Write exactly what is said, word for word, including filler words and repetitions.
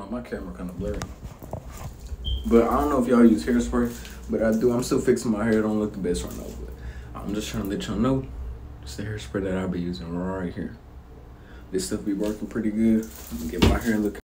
my camera kind of blurry. But I don't know if y'all use hairspray, but I do. I'm still fixing my hair. It don't look the best right now, but I'm just trying to let y'all know it's the hairspray that I'll be using right here. This stuff be working pretty good. I'm gonna get my hair looking